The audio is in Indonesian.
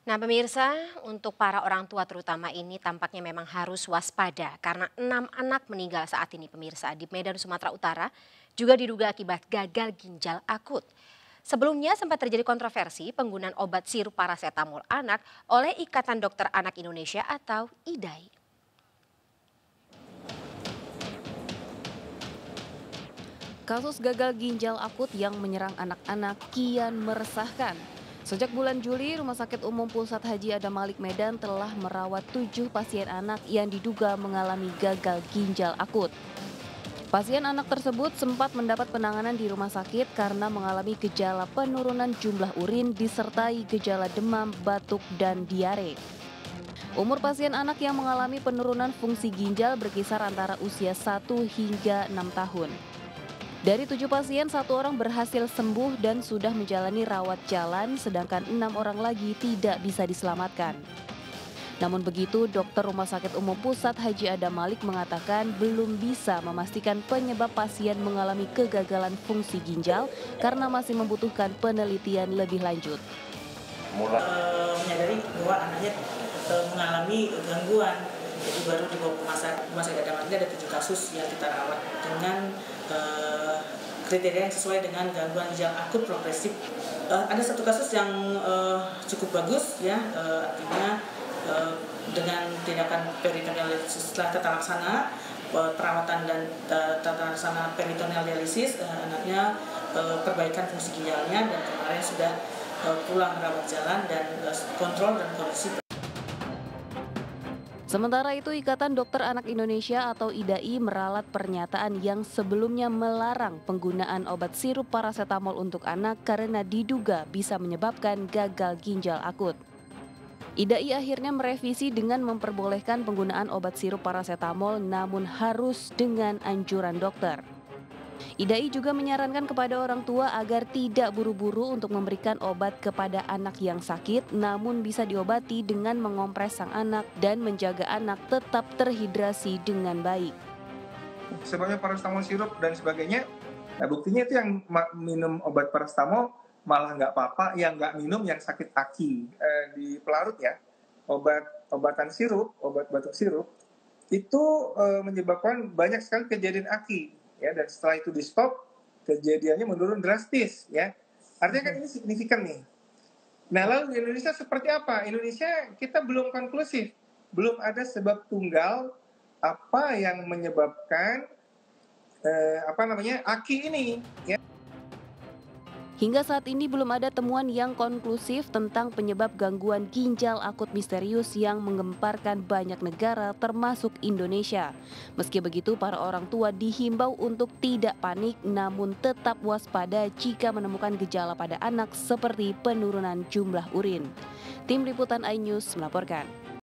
Nah pemirsa, untuk para orang tua terutama ini tampaknya memang harus waspada karena 6 anak meninggal saat ini pemirsa di Medan, Sumatera Utara juga diduga akibat gagal ginjal akut. Sebelumnya sempat terjadi kontroversi penggunaan obat sirup parasetamol anak oleh Ikatan Dokter Anak Indonesia atau IDAI. Kasus gagal ginjal akut yang menyerang anak-anak kian meresahkan. Sejak bulan Juli, Rumah Sakit Umum Pusat Haji Adam Malik Medan telah merawat 7 pasien anak yang diduga mengalami gagal ginjal akut. Pasien anak tersebut sempat mendapat penanganan di rumah sakit karena mengalami gejala penurunan jumlah urin disertai gejala demam, batuk, dan diare. Umur pasien anak yang mengalami penurunan fungsi ginjal berkisar antara usia 1 hingga 6 tahun. Dari 7 pasien, 1 orang berhasil sembuh dan sudah menjalani rawat jalan, sedangkan 6 orang lagi tidak bisa diselamatkan. Namun begitu, dokter Rumah Sakit Umum Pusat Haji Adam Malik mengatakan belum bisa memastikan penyebab pasien mengalami kegagalan fungsi ginjal karena masih membutuhkan penelitian lebih lanjut. Menyadari bahwa anaknya mengalami gangguan, jadi baru dibawa ke rumah sakit Adam Malik. Ada 7 kasus yang kita rawat dengan kriteria yang sesuai dengan gangguan ginjal akut progresif. Ada 1 kasus yang cukup bagus ya, artinya dengan tindakan peritoneal dialisis setelah tata laksana perawatan dan tata laksana peritoneal dialisis, anaknya perbaikan fungsi ginjalnya dan kemarin sudah pulang rawat jalan dan kontrol dan kondisi. Sementara itu, Ikatan Dokter Anak Indonesia atau IDAI meralat pernyataan yang sebelumnya melarang penggunaan obat sirup parasetamol untuk anak karena diduga bisa menyebabkan gagal ginjal akut. IDAI akhirnya merevisi dengan memperbolehkan penggunaan obat sirup parasetamol namun harus dengan anjuran dokter. IDAI juga menyarankan kepada orang tua agar tidak buru-buru untuk memberikan obat kepada anak yang sakit, namun bisa diobati dengan mengompres sang anak dan menjaga anak tetap terhidrasi dengan baik. Sebabnya paracetamol sirup dan sebagainya, nah buktinya itu yang minum obat paracetamol malah nggak apa-apa, yang nggak minum yang sakit aki di pelarut ya, obatan sirup, obat batuk sirup, itu menyebabkan banyak sekali kejadian aki ya, dan setelah itu di stop kejadiannya menurun drastis ya, artinya kan ini signifikan nih. Nah lalu di Indonesia seperti apa? Indonesia kita belum konklusif, belum ada sebab tunggal apa yang menyebabkan aki ini ya. Hingga saat ini belum ada temuan yang konklusif tentang penyebab gangguan ginjal akut misterius yang menggemparkan banyak negara termasuk Indonesia. Meski begitu, para orang tua dihimbau untuk tidak panik namun tetap waspada jika menemukan gejala pada anak seperti penurunan jumlah urin. Tim Liputan iNews melaporkan.